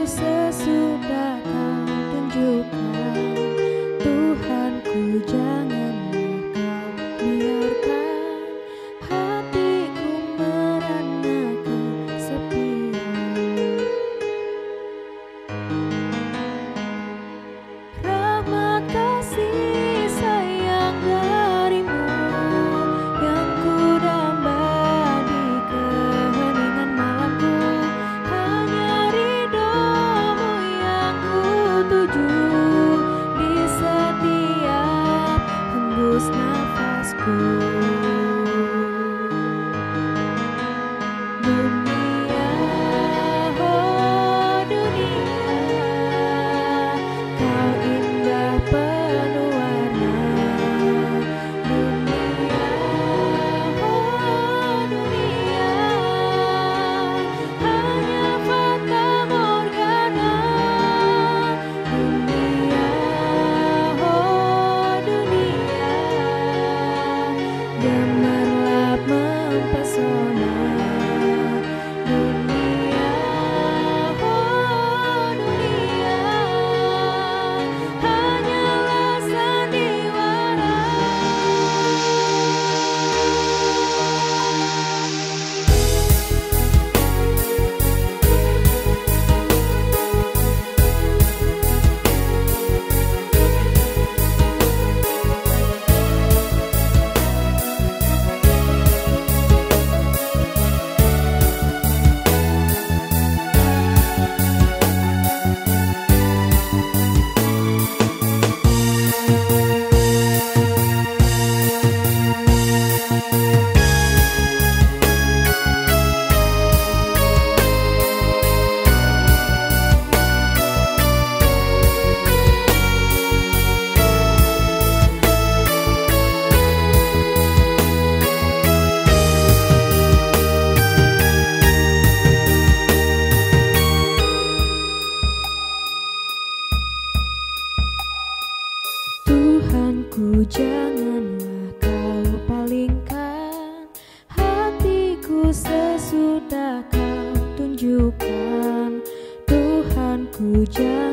sesudah Kau tunjukkan, Tuhanku janganlah Kau biarkan hatiku merana kesepian. Rahmat kasih sayang dari-Mu yang ku damba di keheningan malamku, hanya ridho-Mu yang ku tuju di setiap hembus nafasku. Dunia, oh dunia, Kau indah penuh warna. Dunia, oh dunia, hanya fata morgana. Dunia, oh dunia, gemerlap mempesona. Dunia, oh dunia, hanyalah sandiwara. Tuhanku janganlah Kau palingkan hatiku sesudah Kau tunjukkan, Tuhanku janganlah